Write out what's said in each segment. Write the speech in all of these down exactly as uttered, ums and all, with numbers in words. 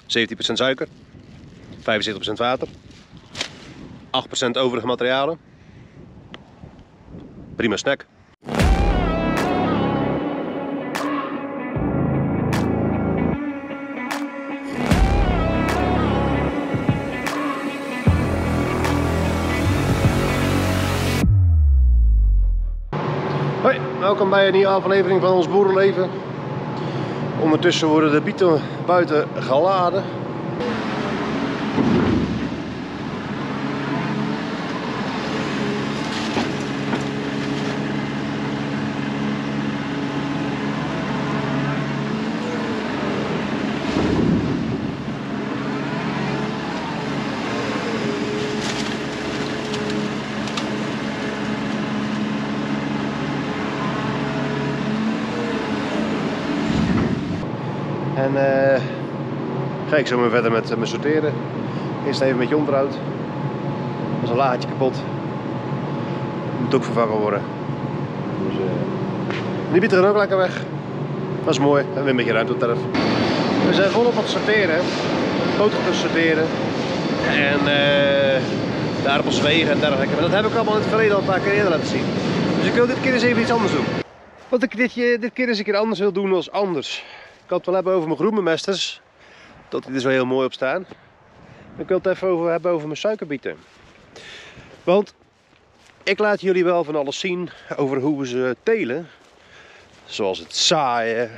zeventien procent suiker, vijfenzeventig procent water, acht procent overige materialen. Prima snack. Hoi, welkom bij een nieuwe aflevering van ons boerenleven. Ondertussen worden de bieten buiten geladen. En uh, ga ik zo maar verder met uh, mijn sorteren. Eerst even met je onderhoud. Er is een laadje kapot. Moet ook vervangen worden. Dus, uh, die bieten gaan ook lekker weg. Dat is mooi. En weer een beetje ruimte op de terf. We zijn volop aan het sorteren. Boterhammen sorteren. En uh, de aardappels wegen en dergelijke. Maar dat heb ik allemaal in het verleden al een paar keer eerder laten zien. Dus ik wil dit keer eens even iets anders doen. Wat ik dit, dit keer eens een keer anders wil doen dan anders. Ik kan het wel hebben over mijn groenbemesters, dat die er zo heel mooi op staan. Ik wil het even over hebben over mijn suikerbieten. Want ik laat jullie wel van alles zien over hoe we ze telen. Zoals het zaaien.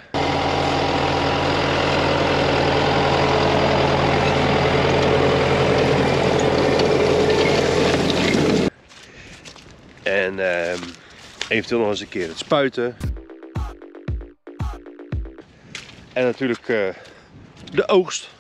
En uh, eventueel nog eens een keer het spuiten. En natuurlijk uh, de oogst.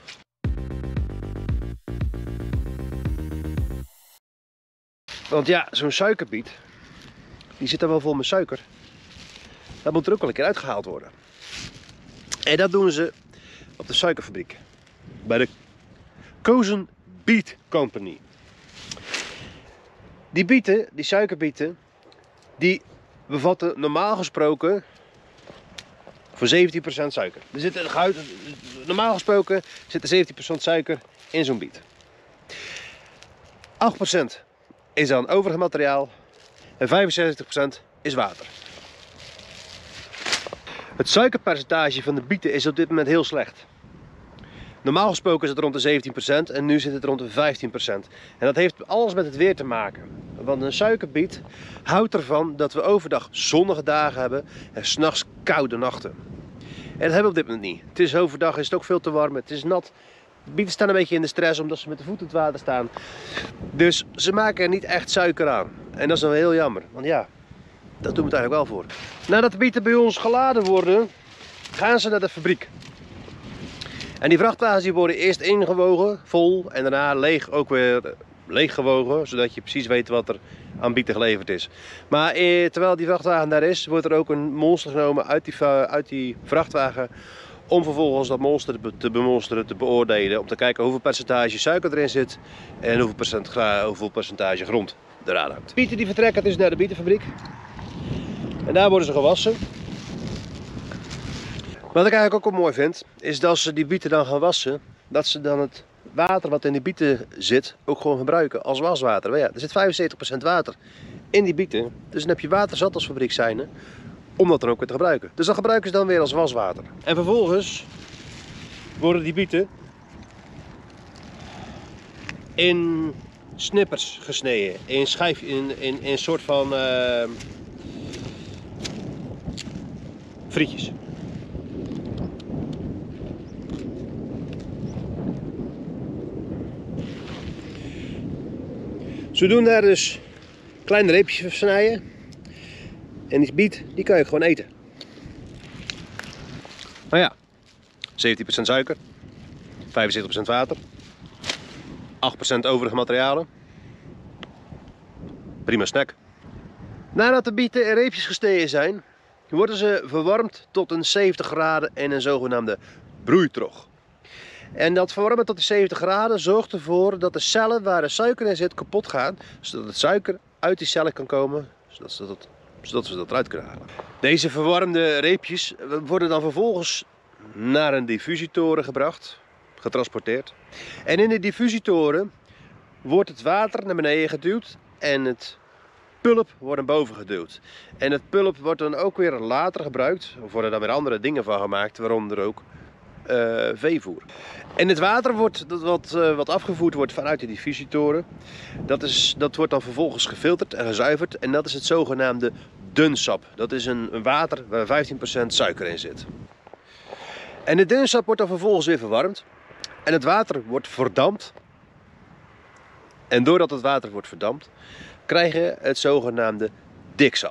Want ja, zo'n suikerbiet, die zit er wel vol met suiker. Dat moet er ook wel een keer uitgehaald worden. En dat doen ze op de suikerfabriek. Bij de Kozen Beet Company. Die bieten, die suikerbieten, die bevatten normaal gesproken voor zeventien procent suiker. Er zit een, normaal gesproken zit er zeventien procent suiker in zo'n biet. acht procent is dan overig materiaal en vijfenzestig procent is water. Het suikerpercentage van de bieten is op dit moment heel slecht. Normaal gesproken is het rond de zeventien procent en nu zit het rond de vijftien procent. En dat heeft alles met het weer te maken. Want een suikerbiet houdt ervan dat we overdag zonnige dagen hebben en 's nachts koude nachten. En dat hebben we op dit moment niet. Het is overdag, is het ook veel te warm, het is nat. De bieten staan een beetje in de stress omdat ze met de voeten in het water staan. Dus ze maken er niet echt suiker aan. En dat is dan heel jammer, want ja, dat doen we het eigenlijk wel voor. Nadat de bieten bij ons geladen worden, gaan ze naar de fabriek. En die vrachtwagens die worden eerst ingewogen, vol, en daarna leeg ook weer leeggewogen, zodat je precies weet wat er aan bieten geleverd is. Maar eh, terwijl die vrachtwagen daar is, wordt er ook een monster genomen uit die, uit die vrachtwagen, om vervolgens dat monster te bemonsteren, te beoordelen, om te kijken hoeveel percentage suiker erin zit en hoeveel, percent, hoeveel percentage grond eraan hangt. De bieten die vertrekken dus naar de bietenfabriek en daar worden ze gewassen. Wat ik eigenlijk ook wel mooi vind, is dat ze die bieten dan gaan wassen, dat ze dan het water wat in die bieten zit ook gewoon gebruiken als waswater. Maar ja, er zit vijfenzeventig procent water in die bieten, dus dan heb je water zat als fabriek zijnde om dat dan ook weer te gebruiken. Dus dat gebruiken ze dan weer als waswater. En vervolgens worden die bieten in snippers gesneden, in schijf, in, in, in een soort van uh, frietjes. Ze doen daar dus kleine reepjes snijden. En die biet, die kan je gewoon eten. Maar ja, zeventien procent suiker, vijfenzeventig procent water, acht procent overige materialen. Prima snack. Nadat de bieten in reepjes gesneden zijn, worden ze verwarmd tot een zeventig graden in een zogenaamde broeitrog. En dat verwarmen tot de zeventig graden zorgt ervoor dat de cellen waar de suiker in zit kapot gaan, zodat het suiker uit die cellen kan komen, zodat ze dat, zodat ze dat eruit kunnen halen. Deze verwarmde reepjes worden dan vervolgens naar een diffusietoren gebracht. getransporteerd. En in de diffusietoren wordt het water naar beneden geduwd en het pulp wordt naar boven geduwd. En het pulp wordt dan ook weer later gebruikt, of worden dan weer andere dingen van gemaakt, waaronder ook uh, veevoer. En het water wordt, dat wat, uh, wat afgevoerd wordt vanuit de diffusietoren, dat, is, dat wordt dan vervolgens gefilterd en gezuiverd en dat is het zogenaamde dunsap. Dat is een, een water waar vijftien procent suiker in zit. En het dunsap wordt dan vervolgens weer verwarmd en het water wordt verdampt. En doordat het water wordt verdampt, krijgen we het zogenaamde diksap.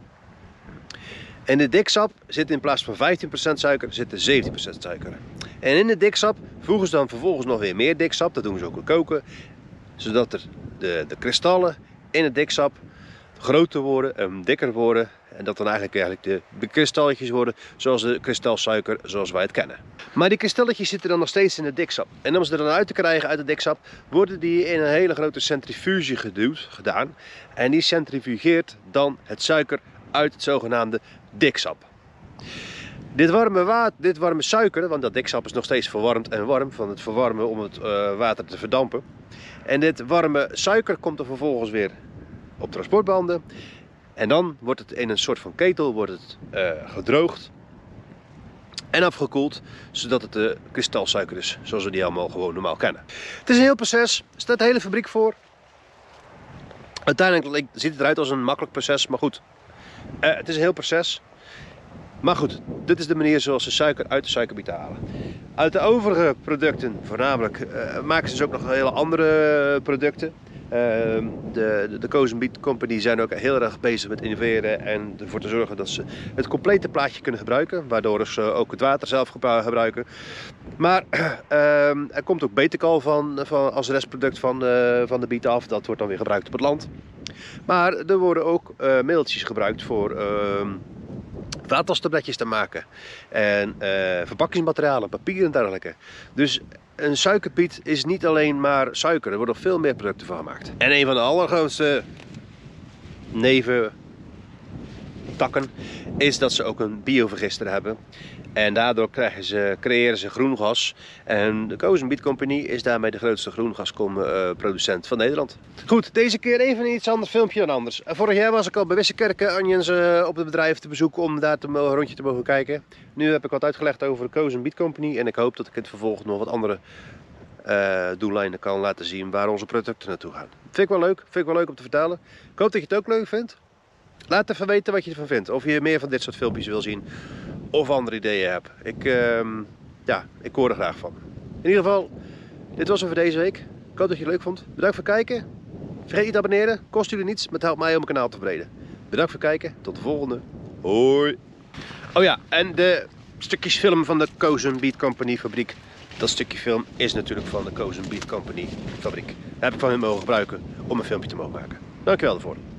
En de diksap zit in plaats van vijftien procent suiker, zit er zeventien procent suiker. En in de diksap voegen ze dan vervolgens nog weer meer diksap, dat doen ze ook in koken, zodat er de, de kristallen in het diksap groter worden en dikker worden. En dat dan eigenlijk, eigenlijk de, de kristalletjes worden zoals de kristalsuiker zoals wij het kennen. Maar die kristalletjes zitten dan nog steeds in het diksap. En om ze er dan uit te krijgen uit het diksap, worden die in een hele grote centrifuge geduwd, gedaan. En die centrifugeert dan het suiker uit het zogenaamde diksap. Dit warme, water, dit warme suiker, want dat diksap is nog steeds verwarmd en warm van het verwarmen om het uh, water te verdampen. En dit warme suiker komt er vervolgens weer op transportbanden. En dan wordt het in een soort van ketel wordt het, uh, gedroogd en afgekoeld, zodat het de uh, kristalsuiker is, zoals we die allemaal gewoon normaal kennen. Het is een heel proces, er staat de hele fabriek voor. Uiteindelijk ziet het eruit als een makkelijk proces, maar goed, uh, het is een heel proces. Maar goed, dit is de manier zoals ze suiker uit de suikerbieten halen. Uit de overige producten, voornamelijk, uh, maken ze dus ook nog hele andere producten. Uh, de, de, de Koos en Beet Company zijn ook heel erg bezig met innoveren en ervoor te zorgen dat ze het complete plaatje kunnen gebruiken, waardoor ze ook het water zelf gebruiken. Maar uh, er komt ook betekal van, van als restproduct van, uh, van de biet af, dat wordt dan weer gebruikt op het land. Maar er worden ook uh, middeltjes gebruikt voor uh, vaatwastabletjes te maken en uh, verpakkingsmaterialen, papier en dergelijke. Dus een suikerbiet is niet alleen maar suiker, er worden nog veel meer producten van gemaakt. En een van de allergrootste neventakken is dat ze ook een biovergister hebben. En daardoor krijgen ze, creëren ze groen gas. En de Koos en Beet Company is daarmee de grootste groengasproducent van Nederland. Goed, deze keer even een iets ander filmpje dan anders. Vorig jaar was ik al bij Wissekerke Onions op het bedrijf te bezoeken om daar te mogen, een rondje te mogen kijken. Nu heb ik wat uitgelegd over de Koos en Beet Company. En ik hoop dat ik in het vervolg nog wat andere uh, doellijnen kan laten zien waar onze producten naartoe gaan. Vind ik wel leuk, vind ik wel leuk om te vertellen. Ik hoop dat je het ook leuk vindt. Laat even weten wat je ervan vindt. Of je meer van dit soort filmpjes wil zien. Of andere ideeën hebt. Ik, uh, ja, ik hoor er graag van. In ieder geval, dit was het voor deze week. Ik hoop dat je het leuk vond. Bedankt voor het kijken. Vergeet niet te abonneren. Kost jullie niets, maar het helpt mij om mijn kanaal te verbreden. Bedankt voor het kijken. Tot de volgende. Hoi. Oh ja, en de stukjes film van de Koos en Beet Company fabriek. Dat stukje film is natuurlijk van de Koos en Beet Company fabriek. Dat heb ik van hen mogen gebruiken om een filmpje te mogen maken. Dankjewel daarvoor.